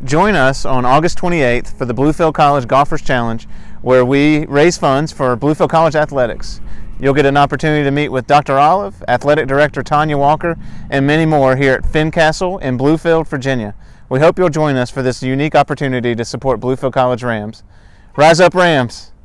Join us on August 28th for the Bluefield College Golfers Challenge, where we raise funds for Bluefield College athletics. You'll get an opportunity to meet with Dr. Olive, Athletic Director Tanya Walker, and many more here at Fincastle in Bluefield, Virginia. We hope you'll join us for this unique opportunity to support Bluefield College Rams. Rise up, Rams!